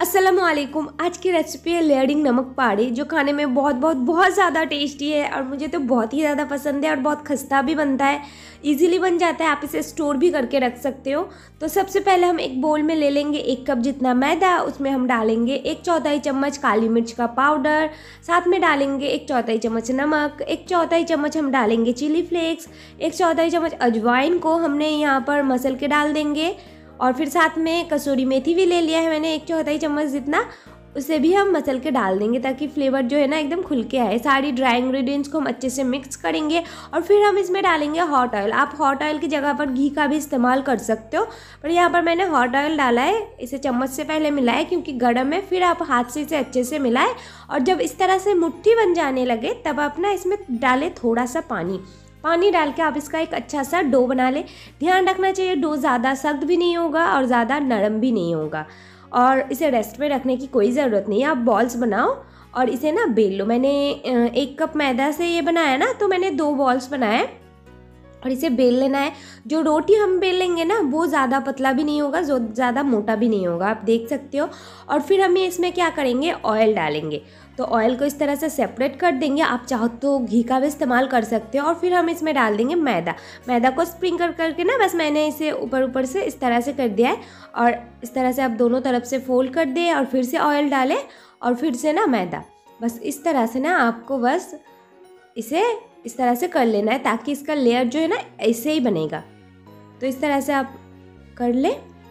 अस्सलामुअलैकुम। आज की रेसिपी है लेयरिंग नमक पाड़ी, जो खाने में बहुत ज़्यादा टेस्टी है और मुझे तो बहुत ही ज़्यादा पसंद है और बहुत खस्ता भी बनता है, इजीली बन जाता है। आप इसे स्टोर भी करके रख सकते हो। तो सबसे पहले हम एक बोल में ले लेंगे 1 कप जितना मैदा। उसमें हम डालेंगे 1/4 चम्मच काली मिर्च का पाउडर, साथ में डालेंगे 1/4 चम्मच नमक, 1/4 चम्मच हम डालेंगे चिली फ्लेक्स, 1/4 चम्मच अजवाइन को हमने यहाँ पर मसल के डाल देंगे। और फिर साथ में कसूरी मेथी भी ले लिया है मैंने 1/4 चम्मच जितना, उसे भी हम मसल के डाल देंगे ताकि फ्लेवर जो है ना एकदम खुल के आए। सारी ड्राई इंग्रेडिएंट्स को हम अच्छे से मिक्स करेंगे और फिर हम इसमें डालेंगे हॉट ऑयल। आप हॉट ऑयल की जगह पर घी का भी इस्तेमाल कर सकते हो, पर यहाँ पर मैंने हॉट ऑयल डाला है। इसे चम्मच से पहले मिलाएं क्योंकि गर्म है, फिर आप हाथ से इसे अच्छे से मिलाएं और जब इस तरह से मुट्ठी बन जाने लगे तब आप ना इसमें डालें थोड़ा सा पानी डाल के आप इसका एक अच्छा सा डो बना लें। ध्यान रखना चाहिए डो ज़्यादा सख्त भी नहीं होगा और ज़्यादा नरम भी नहीं होगा। और इसे रेस्ट पे रखने की कोई ज़रूरत नहीं है। आप बॉल्स बनाओ और इसे ना बेल लो। मैंने 1 कप मैदा से ये बनाया ना, तो मैंने 2 बॉल्स बनाए और इसे बेल लेना है। जो रोटी हम बेल लेंगे ना वो ज़्यादा पतला भी नहीं होगा, जो ज़्यादा मोटा भी नहीं होगा, आप देख सकते हो। और फिर हम इसमें क्या करेंगे, ऑयल डालेंगे। तो ऑयल को इस तरह से सेपरेट कर देंगे। आप चाहो तो घी का भी इस्तेमाल कर सकते हो। और फिर हम इसमें डाल देंगे मैदा को स्प्रिंकल करके ना, बस मैंने इसे ऊपर से इस तरह से कर दिया है। और इस तरह से आप दोनों तरफ से फोल्ड कर दें और फिर से ऑयल डालें और फिर से ना मैदा। बस इस तरह से ना आपको बस इसे इस तरह से कर लेना है ताकि इसका लेयर जो है ना ऐसे ही बनेगा। तो इस तरह से आप कर ले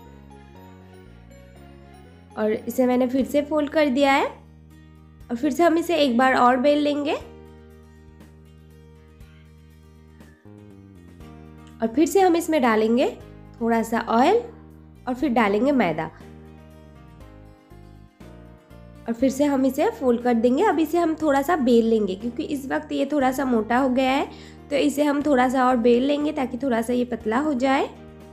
और इसे मैंने फिर से फोल्ड कर दिया है और फिर से हम इसे एक बार और बेल लेंगे और फिर से हम इसमें डालेंगे थोड़ा सा ऑयल और फिर डालेंगे मैदा और फिर से हम इसे फोल्ड कर देंगे। अब इसे हम थोड़ा सा बेल लेंगे क्योंकि इस वक्त ये थोड़ा सा मोटा हो गया है, तो इसे हम थोड़ा सा और बेल लेंगे ताकि थोड़ा सा ये पतला हो जाए।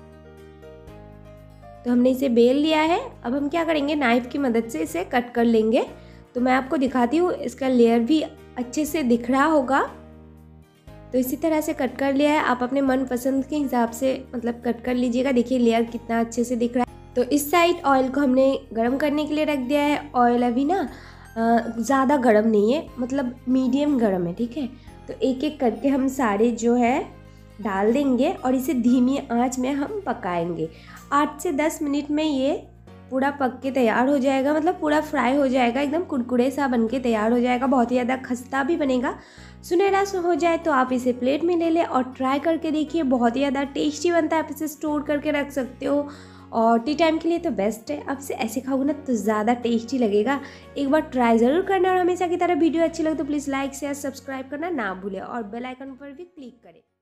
तो हमने इसे बेल लिया है। अब हम क्या करेंगे, नाइफ की मदद से इसे कट कर लेंगे। तो मैं आपको दिखाती हूँ, इसका लेयर भी अच्छे से दिख रहा होगा। तो इसी तरह से कट कर लिया है। आप अपने मन पसंद के हिसाब से मतलब कट कर लीजिएगा। देखिए लेयर कितना अच्छे से दिख रहा है। तो इस साइड ऑयल को हमने गरम करने के लिए रख दिया है। ऑयल अभी ना ज़्यादा गरम नहीं है, मतलब मीडियम गरम है, ठीक है। तो एक एक करके हम सारे जो है डाल देंगे और इसे धीमी आंच में हम पकाएंगे। 8 से 10 मिनट में ये पूरा पक के तैयार हो जाएगा, मतलब पूरा फ्राई हो जाएगा, एकदम कुरकुरे सा बन के तैयार हो जाएगा। बहुत ही ज़्यादा खस्ता भी बनेगा। सुनहरा हो जाए तो आप इसे प्लेट में ले लें और ट्राई करके देखिए, बहुत ही ज़्यादा टेस्टी बनता है। आप इसे स्टोर करके रख सकते हो और टी टाइम के लिए तो बेस्ट है। आप इसे ऐसे खाओगे ना तो ज़्यादा टेस्टी लगेगा। एक बार ट्राई ज़रूर करना और हमेशा की तरह वीडियो अच्छी लगे तो प्लीज़ लाइक शेयर सब्सक्राइब करना ना भूलें और बेल आइकन पर भी क्लिक करें।